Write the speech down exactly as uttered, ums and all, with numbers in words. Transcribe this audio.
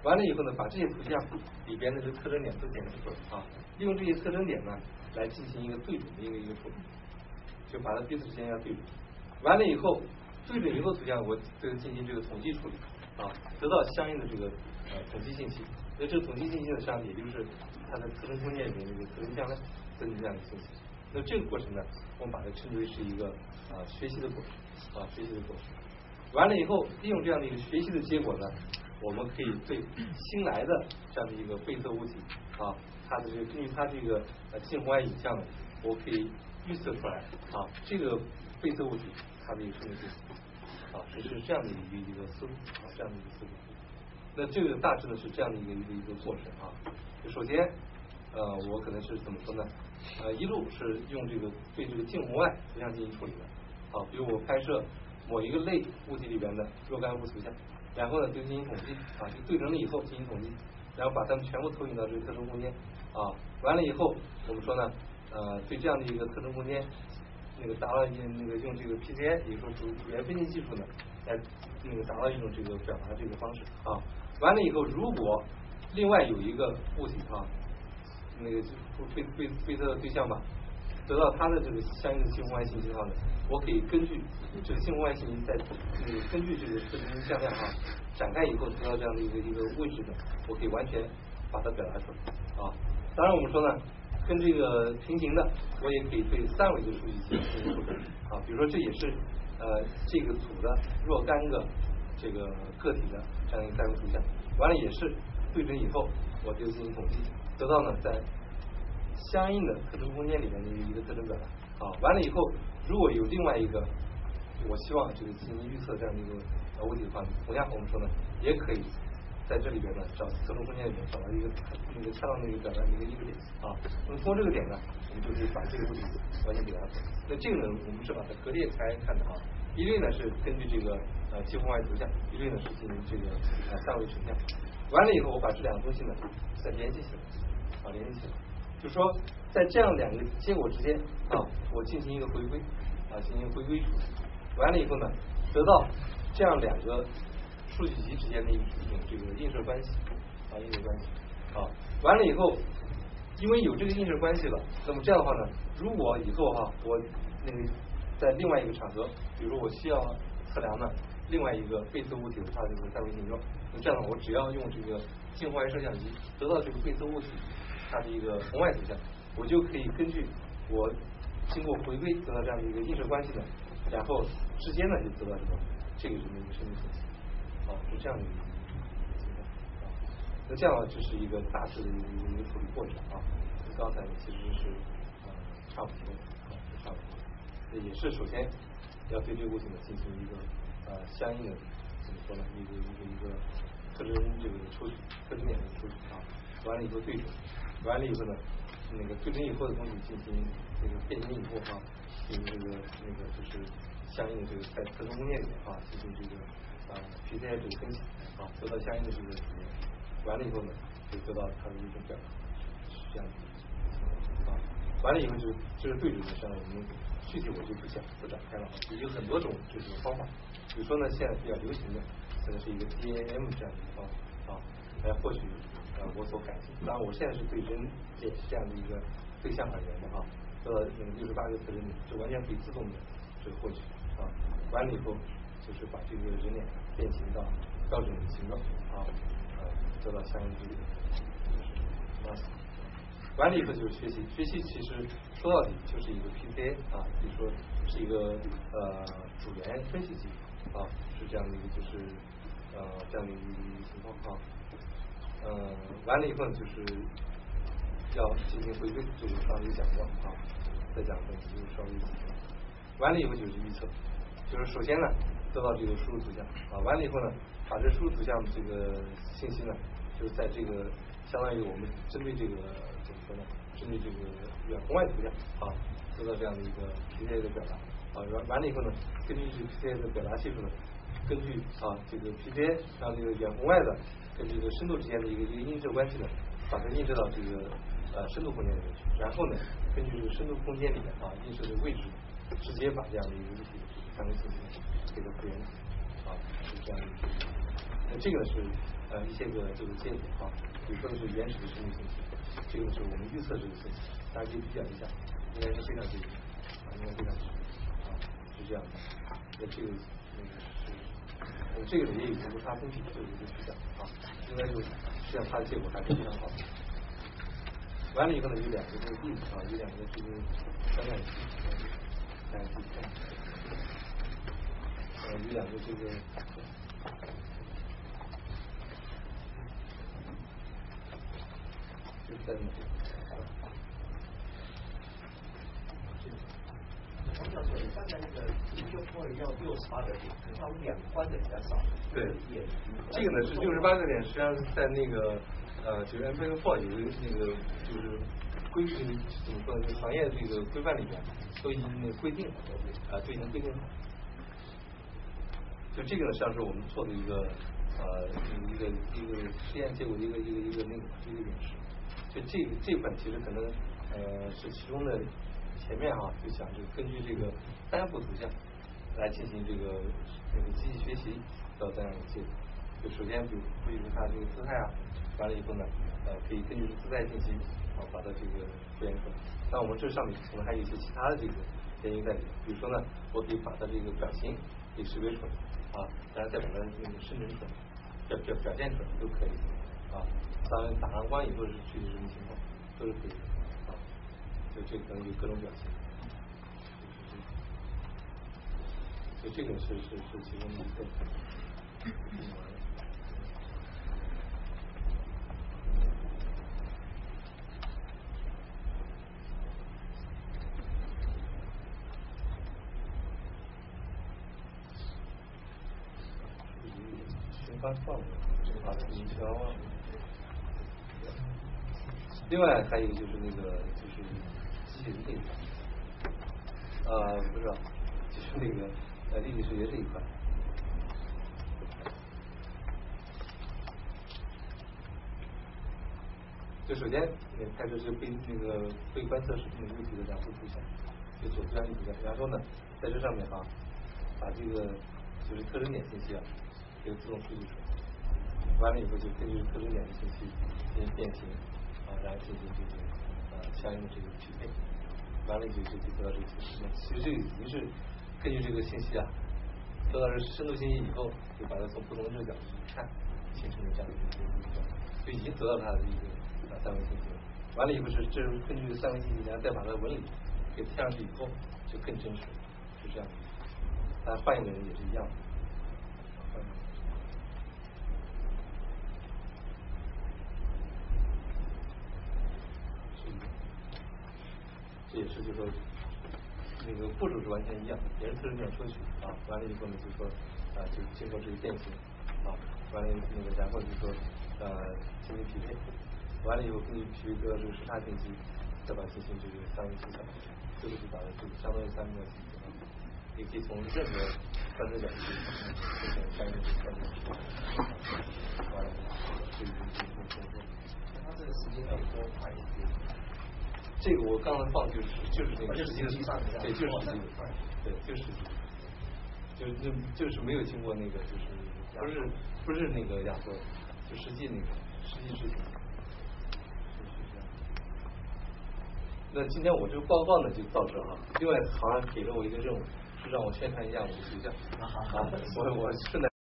完了以后呢，把这些图像里边的这个特征点都显示出来啊，利用这些特征点呢来进行一个对准的一个一个处理，就把它彼此之间要对准。完了以后，对准以后图像我这个进行这个统计处理啊，得到相应的这个呃统计信息。那这个统计信息呢，实际上也就是它的特征空间里面的这个特征向量等等这样的信息。那这个过程呢，我们把它称之为是一个啊学习的过程啊学习的过程。完了以后，利用这样的一个学习的结果呢，我们可以对新来的这样的一个被测物体啊，它的这个根据它这个呃近红外影像呢，我可以预测出来啊这个被测物体它的一个生命性啊，是是这样的一个一个思路啊，这样的一个思路。那这个大致呢是这样的一个一个一个过程啊。就首先呃我可能是怎么说呢？呃一路是用这个对这个近红外图像进行处理的啊，比如我拍摄某一个类物体里边的若干幅图像，然后呢就进行统计啊，就对准了以后进行统计，然后把它们全部投影到这个特征空间啊，完了以后我们说呢呃对这样的一个特征空间那个达到一那个用这个 P C I 也就是说语言分析技术呢来那个达到一种这个表达这个方式啊，完了以后如果另外有一个物体啊那个被被被测的对象吧，得到它的这个相应的近红外信息的话呢，我可以根据这个近红外信息在这个根据这个特征向量啊展开以后得到这样的一个一个位置呢，我可以完全把它表达出来啊。当然我们说呢，跟这个平行的，我也可以对三维的数据进行处理啊，比如说这也是呃这个组的若干个这个个体的这样一个三维图像，完了也是对准以后我就进行统计，得到呢在相应的特征空间里面的一个特征表达啊，完了以后如果有另外一个我希望这个进行预测这样的一个呃物体的话，同样我们说呢也可以在这里边呢找特征空间里面找到一个那个恰当的一个表达的一个一个点啊，那么通过这个点呢，我们就可以把这个物体完全表达出来。那这个呢我们是把它割裂开看的啊，一类呢是根据这个呃近红外图像，一类呢是进行这个呃三维成像。完了以后我把这两个东西呢再联系起来啊联系起来。就是说，在这样两个结果之间啊，我进行一个回归啊，进行回归处理，完了以后呢，得到这样两个数据集之间的一种这个映射关系啊，映射关系啊，完了以后，因为有这个映射关系了，那么这样的话呢，如果以后哈、啊，我那个在另外一个场合，比如说我需要测量呢另外一个被测物体的它的这个三维形状，那这样呢，我只要用这个近红外摄像机得到这个被测物体它的一个红外图像，我就可以根据我经过回归得到这样的一个映射关系呢，然后之间呢就得到什么这个什么一个生命信息，啊，是这样的一个情况啊。那这样呢，这是一个大致的一个一个处理过程啊。跟刚才其实是呃差不多啊，是差不多。那也是首先要对这个物体呢进行一个呃相应的怎么说呢，一个一个一个特征这个抽取，特征点的抽取啊，完了以后对准。完了以后呢，那个对准以后的东西进行这个变形以后啊，进行这个那个就是相应的这个在特征空间里面啊进行这个啊 P C I 这个分析啊，得到相应的这个体验。完了以后呢，就得到它的一种表达，是这样的啊。完了以后就这是对准的上，我们具体我就不讲不展开了啊，有很多种这种方法。比如说呢，现在比较流行的可能是一个 D A M 这样的一个方法啊，来获取。呃，我所感兴趣，当然我现在是对人脸这样的一个对象而言的啊，得到那个六十八个特征点，这完全可以自动的这个获取啊。完了以后就是把这个人脸变形到标准的形状啊，呃，得到相应这个就是 mask。完了以后就是学习，学习其实说到底就是一个 P C A 啊，比如说是一个呃主元分析技术啊，是这样的一个就是呃这样的一个情况啊。呃，完了以后就是要进行回归，这个上次讲过啊，再讲的就是稍微讲。完了以后就是预测，就是首先呢得到这个输入图像啊，完了以后呢，把这输入图像这个信息呢，就是在这个相当于我们针对这个怎么说呢，针对这个远红外图像啊，得到这样的一个 P C I 的表达啊，完完了以后呢，根据这个 P C I 的表达系数呢，根据啊这个 P C I 让这个远红外的跟这个深度之间的一个一个映射关系呢，把它映射到这个呃深度空间里面去，然后呢，根据这个深度空间里面啊映射的位置，直接把这样的一个物体的三维信息给它复原啊，是这样的一个。那这个是呃一些个这个结果啊，比如说是原始的生物信息，这个是我们预测这个信息，大家可以比较一下，应该是非常准确啊，应该非常准确啊，是这样的。那这个那个是，呃这个里也有误差分析，这个就去讲啊，应该就实际上它的结果还是非常好的。完了以后呢，有两个这个例子啊，有两个这个三角形，大家可以看。呃，有两个这个，就是在哪里？ 王教授，你刚才那个研究破要六十八个点，可是它两关的比较少。 对，这个呢是六十八个点，实际上是在那个呃，就是 M P F 四 有一个那个就是规这个怎么说呢？就行业这个规范里面都已经那个规定了啊，都已经规定了。就这个呢，实际上是我们做的一个呃一个一个实验结果的一个一个一个那个一个演示。就这个这款其实可能呃是其中的前面啊，就想就根据这个单幅图像来进行这个那个机器学习到这样的结果。就首先比如比如它这个姿态啊，完了以后呢，呃可以根据姿态信息啊把它这个复原出来。那我们这上面可能还有一些其他的这个原因在里面，比如说呢，我可以把它这个表情给识别出来。啊，然后再把它那个生成出来，表表表现出来都可以啊。当然打上光以后是具体什么情况都是可以的啊。就这可能有各种表情，就这个是是是其中的一个。发放的啊，营销啊。另外还有就是那个就是机器人这一块，呃，不是，就是那个呃立体视觉这一块。就首先，那开始是被那个被观测视频物体的两幅图像，就左边一个，然后呢，在这上面啊，把这个就是特征点信息啊，给自动数据出来。完了以后就根据特征点的信息进行变形啊，然后进行这个呃相应的这个匹配，完了以后就就得到这个信息。其实这个已经是根据这个信息啊，得到这深度信息以后，就把它从不同的这个角度去看，形成了这样的一个一个，就已经得到它的一个呃三维信息了。完了以后是这是根据三维信息，然后再把它纹理给贴上去以后，就更真实，是这样的。但换一个人也是一样的。这也是就说那个步骤是完全一样，也是特征点抽取啊，完了以后呢就说啊就经过这个变形啊，完了那个然后就说呃进行匹配，完了以后根据匹配得到这个时差信息，再把进行这个三维图像，这个是打的这个相当于三维信息啊，也可以从任何观测角度去进行相应的这个观测，完了这个进行工作。 它这个时间要多快一点。 这个我刚才放就是就是那个实际的，对，就是实际的，对，就是实际的，就就就是没有经过那个就是不是不是那个压缩，就实际那个实际执行，是这样。那今天我这个报告呢就到这啊。另外好像给了我一个任务，是让我宣传一下我的学校啊，我我顺带。